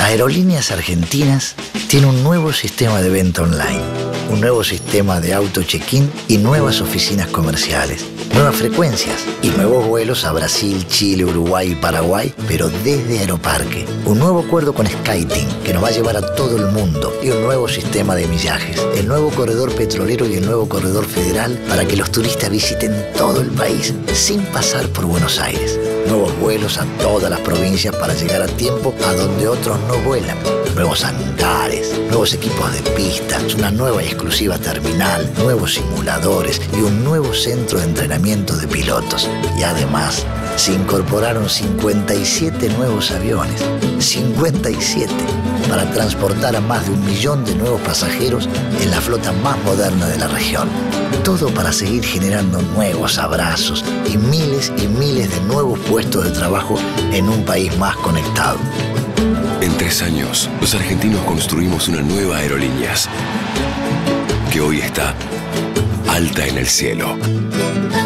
Aerolíneas Argentinas tiene un nuevo sistema de venta online, un nuevo sistema de auto check-in y nuevas oficinas comerciales, nuevas frecuencias y nuevos vuelos a Brasil, Chile, Uruguay y Paraguay, pero desde Aeroparque. Un nuevo acuerdo con SkyTeam que nos va a llevar a todo el mundo y un nuevo sistema de millajes, el nuevo corredor petrolero y el nuevo corredor federal para que los turistas visiten todo el país sin pasar por Buenos Aires. Nuevos vuelos a todas las provincias para llegar a tiempo a donde otros no vuelan. Nuevos hangares, nuevos equipos de pista, una nueva y exclusiva terminal, nuevos simuladores y un nuevo centro de entrenamiento de pilotos. Y además, se incorporaron 57 nuevos aviones. 57 para transportar a más de 1 millón de nuevos pasajeros en la flota más moderna de la región. Todo para seguir generando nuevos abrazos y miles de nuevos puestos de trabajo en un país más conectado. En 3 años, los argentinos construimos una nueva Aerolíneas que hoy está alta en el cielo.